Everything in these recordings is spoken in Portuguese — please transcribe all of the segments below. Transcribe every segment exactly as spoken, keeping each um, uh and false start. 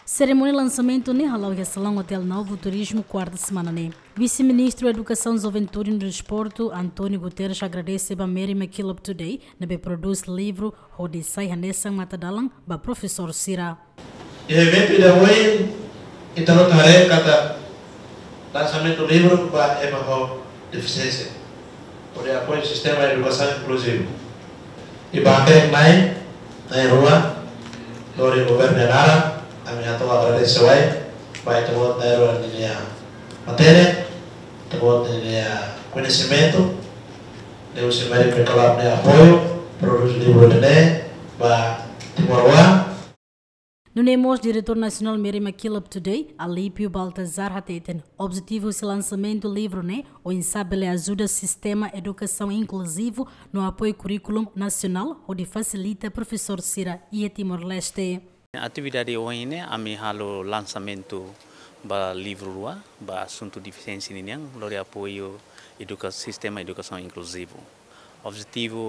Cerimônia de lançamento ne halau ya Salão Hotel Novo Turismo quarta semana ne. Vice-ministro da Educação, Juventude e Desporto Antônio Guterres agradece a Mary McKillop Today na be produz livro Odissei Hanesang Matadalang ba professor Sira. E evento de hoje então tare kata lançamento do livro para emaho deficiência por apoio ao sistema de educação inclusivo. E bangke naik naik rua dari governador kami atau agradece sesuai baik terbuat dari luar dunia materi terbuat dari conhecimento Deus se merece precalar de apoio produz livro de ba timorwa. Nunemos diretor nacional Mary McKillop Today, Alípio Baltazar Hateten. Objetivo do lançamento do livro né, o insabele ajuda o sistema educação inclusivo no apoio currículo nacional, onde facilita professor Sira e Timor-Leste. A atividade hoje né, a mi halo lançamento ba livro rua, ba assunto deficiência ninhang, lori apoio educa sistema educação inclusivo. Objetivo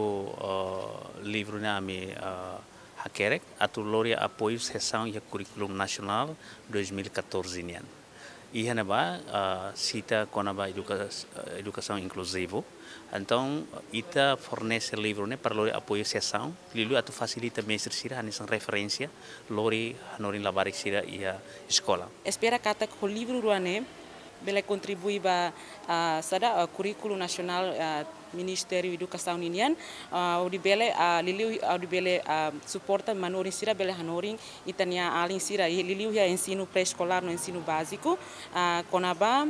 uh, livro né, a mi uh, hakerek atau lori apoio sessão e currículo nacional dois mil e quatorze nian. Ia naba uh, cita konaba educa, educação inclusivo. Então, ita fornece livro né para lori apoio sessão, lilu atau facilita mestre sira anis referência lori hanorin labarik sira ia escola. Espera kata que o livro ruane bele contribui ba uh, sada uh, currículo nacional uh, Ministério da Educação Indian, uh, o de bele uh, liliu o de bele uh, suporta manorin sira bele hanorin itania alin sira e liliu ya ensino pré-escolar no ensino básico, uh, konaba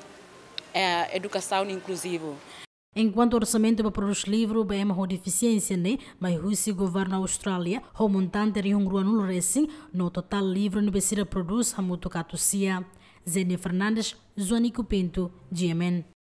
uh, educação inclusivo. Enquanto o orçamento para produzir livro bem uma deficiência né, mas o governo Austrália o montante de um grupo racing no total livro no Becira produz a muito catucia. Zene Fernandes, Joanico Pinto, G M N.